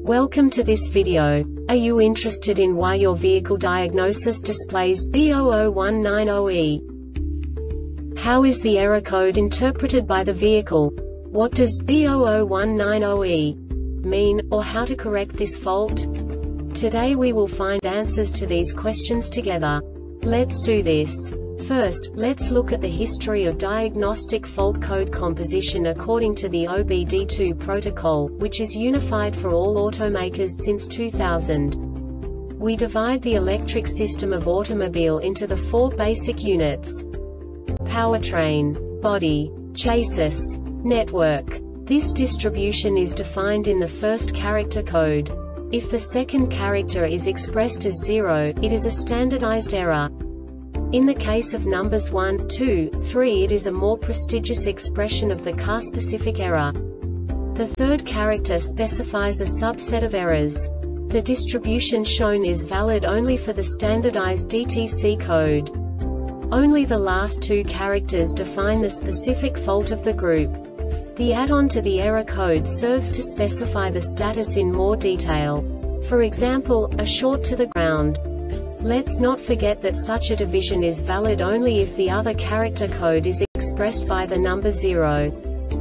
Welcome to this video. Are you interested in why your vehicle diagnosis displays B00190E? How is the error code interpreted by the vehicle? What does B00190E mean, or how to correct this fault? Today we will find answers to these questions together. Let's do this. First, let's look at the history of diagnostic fault code composition according to the OBD2 protocol, which is unified for all automakers since 2000. We divide the electric system of automobile into the four basic units: powertrain, body, chassis, network. This distribution is defined in the first character code. If the second character is expressed as 0, it is a standardized error. In the case of numbers 1, 2, 3, it is a more prestigious expression of the car-specific error. The third character specifies a subset of errors. The distribution shown is valid only for the standardized DTC code. Only the last two characters define the specific fault of the group. The add-on to the error code serves to specify the status in more detail. For example, a short to the ground. Let's not forget that such a division is valid only if the other character code is expressed by the number 0.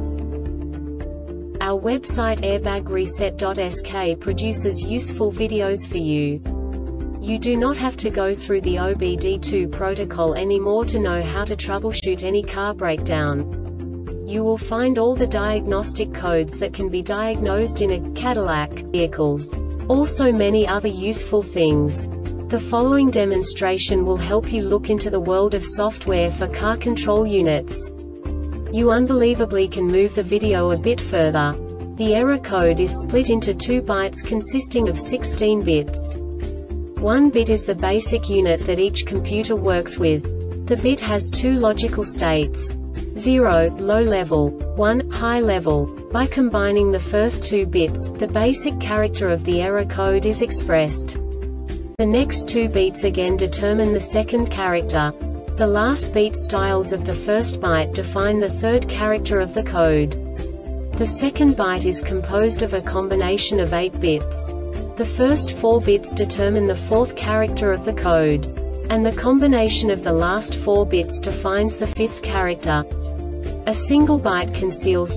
Our website airbagreset.sk produces useful videos for you. You do not have to go through the OBD2 protocol anymore to know how to troubleshoot any car breakdown. You will find all the diagnostic codes that can be diagnosed in a Cadillac vehicles. Also many other useful things. The following demonstration will help you look into the world of software for car control units. You unbelievably can move the video a bit further. The error code is split into 2 bytes consisting of 16 bits. 1 bit is the basic unit that each computer works with. The bit has 2 logical states: 0, low level, 1, high level. By combining the first 2 bits, the basic character of the error code is expressed. The next 2 beats again determine the second character. The last beat styles of the first byte define the third character of the code. The second byte is composed of a combination of 8 bits. The first 4 bits determine the fourth character of the code. And the combination of the last 4 bits defines the fifth character. A single byte conceals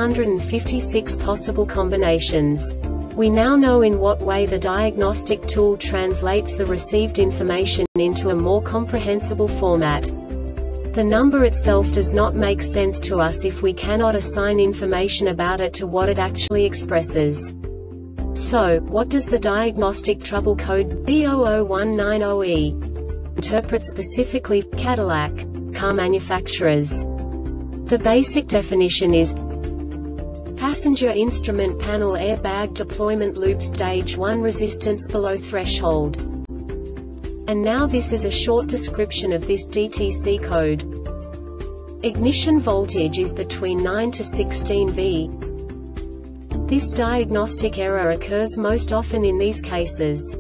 256 possible combinations. We now know in what way the diagnostic tool translates the received information into a more comprehensible format. The number itself does not make sense to us if we cannot assign information about it to what it actually expresses. So, what does the diagnostic trouble code B00190E interpret specifically for Cadillac car manufacturers? The basic definition is passenger instrument panel airbag deployment loop stage 1 resistance below threshold. And now this is a short description of this DTC code. Ignition voltage is between 9 to 16 V. This diagnostic error occurs most often in these cases: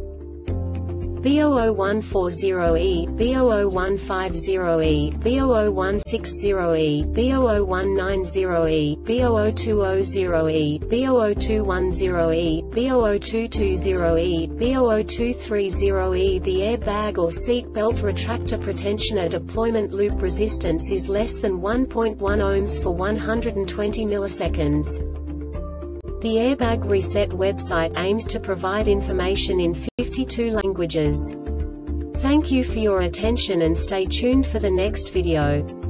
B00140E, B00150E, B00160E, B00190E, B00200E, B00210E, B00220E, B00230E. The airbag or seat belt retractor pretensioner deployment loop resistance is less than 1.1 ohms for 120 milliseconds. The Airbag Reset website aims to provide information in 52 languages. Thank you for your attention and stay tuned for the next video.